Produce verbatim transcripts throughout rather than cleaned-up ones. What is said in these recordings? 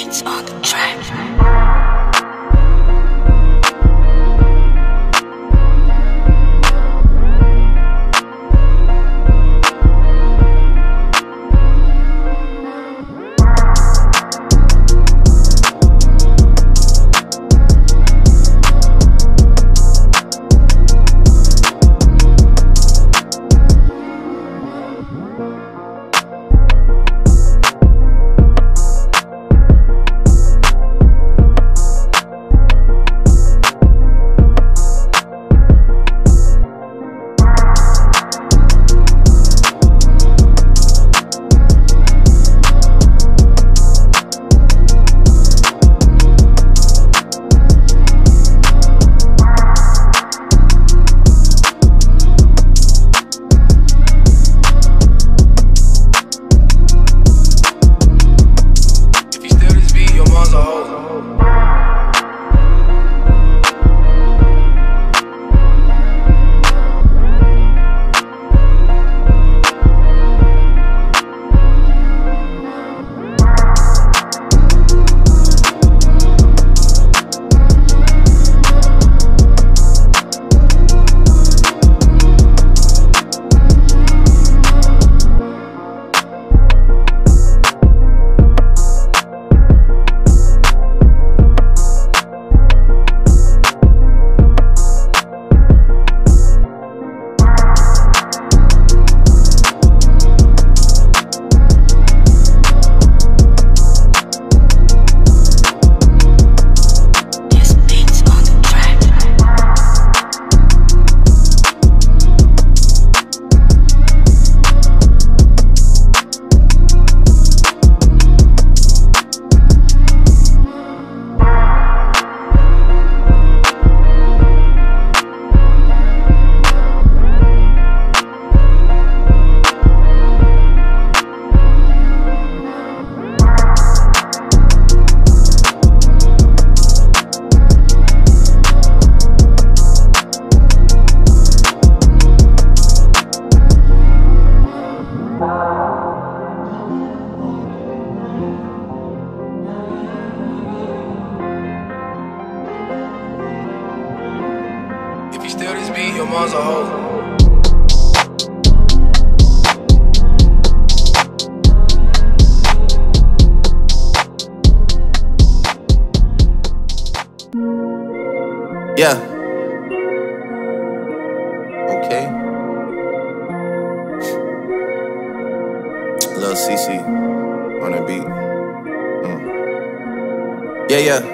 beats on the track. If you steal this beat, your mom's a hoe. Yeah. Okay. Lil C C on the beat. Mm. Yeah, yeah.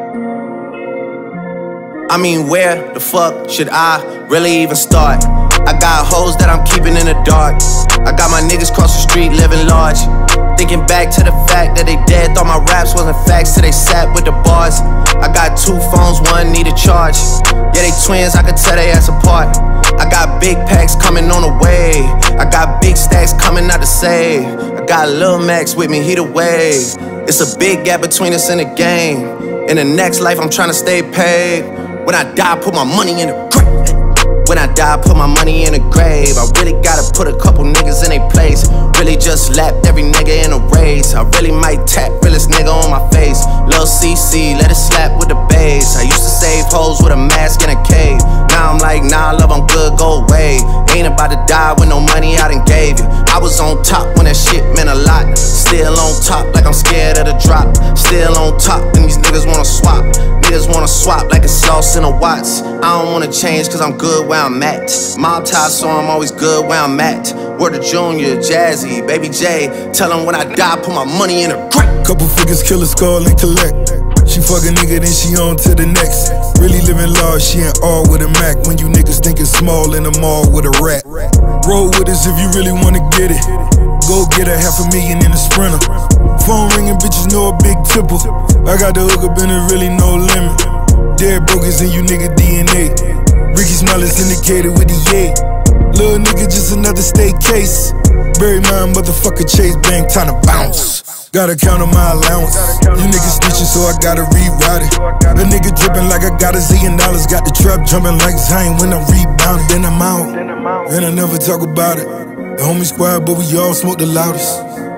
I mean, where the fuck should I really even start? I got hoes that I'm keeping in the dark. I got my niggas cross the street living large. Thinking back to the fact that they dead, thought my raps wasn't facts till they sat with the bars. I got two phones, one need a charge. Yeah, they twins, I could tell they ass apart. I got big packs coming on the way. I got big stacks coming out to save. I got Lil Max with me, he the wave. It's a big gap between us in the game. In the next life, I'm trying to stay paid. When I die, put my money in the grave. When I die, put my money in the grave. I really gotta put a couple niggas in their place. Really just lapped every nigga in a race. I really might tap realest nigga on my face. Lil C C, let it slap with the bass. I used to save hoes with a mask in a cave. Now I'm like, nah, love, I'm good, go away. Ain't about to die with no money I done gave you. I was on top when that shit meant a lot. Still on top like I'm scared of the drop. Still on top and these niggas wanna swap. Niggas wanna swap like it's sauce in a Watts. I don't wanna change cause I'm good where I'm at. Mob tie, so I'm always good where I'm at. Word to Junior, Jazzy, Baby J. Tell them when I die, put my money in a grave. Couple figures, kill a skull and collect. She fuck a nigga, then she on to the next. Really living large, she ain't all with a Mac. When you niggas thinking small in the mall with a rat. Roll with us if you really wanna get it. Go get a half a million in a Sprinter. Phone ringing, bitches know a big tipple. I got the hook up and there really no limit. Dead broke is in you nigga D N A. Ricky Smiley's indicated with the yay. Little nigga just another state case. Bury my motherfucker Chase Bank, time to bounce. Gotta count on my allowance. You niggas snitching, so I gotta reroute it. A nigga dripping like I got a zillion dollars. Got the trap jumping like Zion when I'm rebounding. Then I'm out, and I never talk about it. The homie squad, but we all smoke the loudest.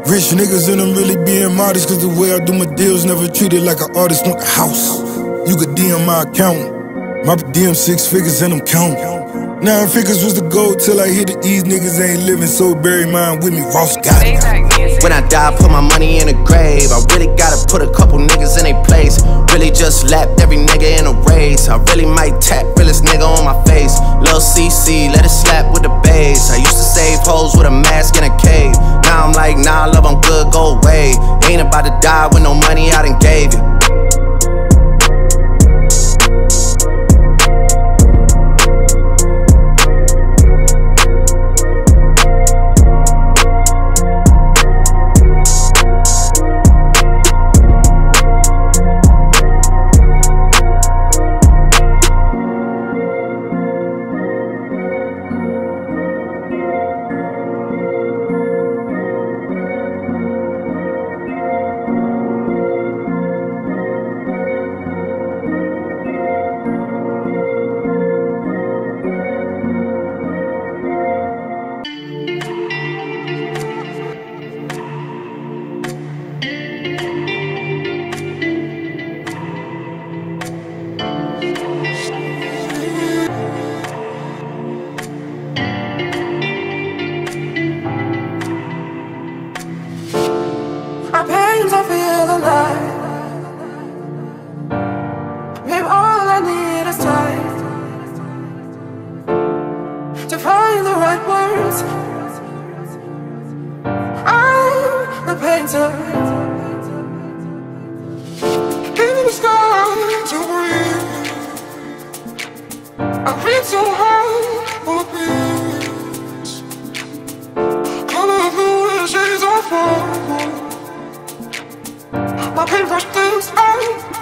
Rich niggas and I'm really being modest, cause the way I do my deals never treated like an artist want the house. You could D M my account, my D M six figures and I'm counting. Nine figures was the goal till I hit it. These niggas ain't living, so bury mine with me. Ross got it. When I die, put my money in a grave. I really gotta put a couple niggas in their place. Really just lapped every nigga in a race. I really might tap realest nigga on my face. Lil' C C, let it slap with the bass. I used to save hoes with a mask in a cave. Now I'm like, nah, love, I'm good, go away. Ain't about to die with no money I done gave you. My pains, I feel alive. Maybe all I need is time to find the right words. I'm a painter, in the sky to breathe. I reach so high for peace. Color blue shades of purple. My paintbrush thinks I'm